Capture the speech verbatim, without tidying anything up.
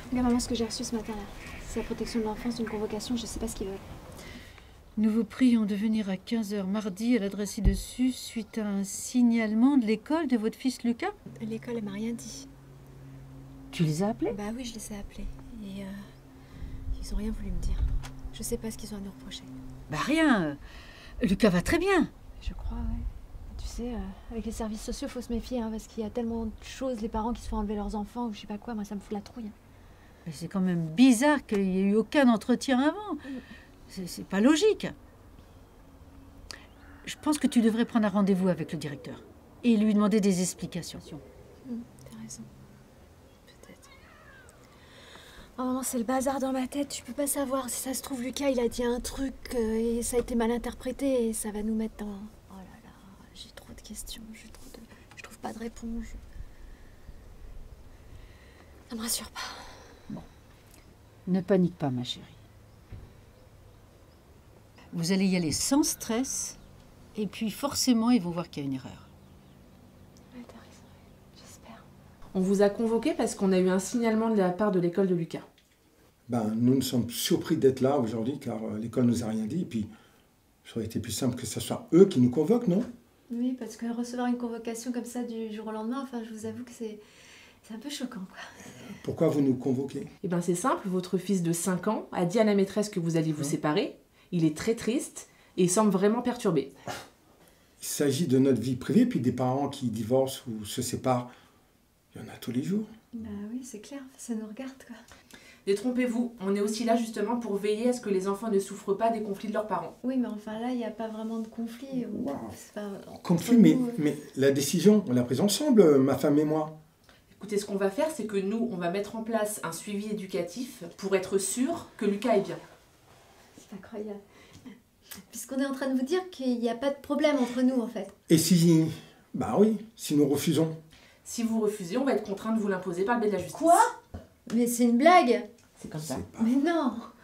Regarde maman ce que j'ai reçu ce matin là. C'est la protection de l'enfance d'une convocation, je sais pas ce qu'ils veulent. Nous vous prions de venir à quinze heures mardi à l'adresse ci-dessus suite à un signalement de l'école de votre fils Lucas. L'école, elle m'a rien dit. Tu les as appelés? Bah oui, je les ai appelés. Et euh, ils ont rien voulu me dire. Je sais pas ce qu'ils ont à nous reprocher. Bah rien. Lucas va très bien. Je crois, ouais. Tu sais, euh, avec les services sociaux, faut se méfier, hein, parce qu'il y a tellement de choses, les parents qui se font enlever leurs enfants, ou je sais pas quoi, moi ça me fout la trouille. Mais c'est quand même bizarre qu'il n'y ait eu aucun entretien avant. Mm. C'est pas logique. Je pense que tu devrais prendre un rendez-vous avec le directeur et lui demander des explications. Mmh, t'as raison. Peut-être. Oh maman, c'est le bazar dans ma tête. Tu peux pas savoir. Si ça se trouve, Lucas, il a dit un truc euh, et ça a été mal interprété et ça va nous mettre dans... Oh là là, j'ai trop de questions. J'ai trop de... Je trouve pas de réponse. Ça me rassure pas. Bon. Ne panique pas, ma chérie. Vous allez y aller sans stress, et puis forcément, ils vont voir qu'il y a une erreur. Ouais, t'as raison, j'espère. On vous a convoqué parce qu'on a eu un signalement de la part de l'école de Lucas. Ben, nous nous sommes surpris d'être là aujourd'hui, car euh, l'école nous a rien dit, et puis ça aurait été plus simple que ce soit eux qui nous convoquent, non? Oui, parce que recevoir une convocation comme ça du jour au lendemain, enfin, je vous avoue que c'est... C'est un peu choquant, quoi. Pourquoi vous nous convoquez? Eh bien c'est simple, votre fils de cinq ans a dit à la maîtresse que vous alliez vous séparer. Il est très triste et il semble vraiment perturbé. Il s'agit de notre vie privée, puis des parents qui divorcent ou se séparent. Il y en a tous les jours. Bah oui, c'est clair, ça nous regarde, quoi. Détrompez-vous, on est aussi là justement pour veiller à ce que les enfants ne souffrent pas des conflits de leurs parents. Oui, mais enfin là, il n'y a pas vraiment de conflit. Wow. C'est pas... Conflit, mais, mais la décision, on l'a prise ensemble, ma femme et moi. Écoutez, ce qu'on va faire, c'est que nous, on va mettre en place un suivi éducatif pour être sûr que Lucas est bien. C'est incroyable. Puisqu'on est en train de vous dire qu'il n'y a pas de problème entre nous, en fait. Et si... Bah oui, si nous refusons. Si vous refusez, on va être contraint de vous l'imposer par le biais de la justice. Quoi? Mais c'est une blague. C'est comme ça. C'est pas... Mais non.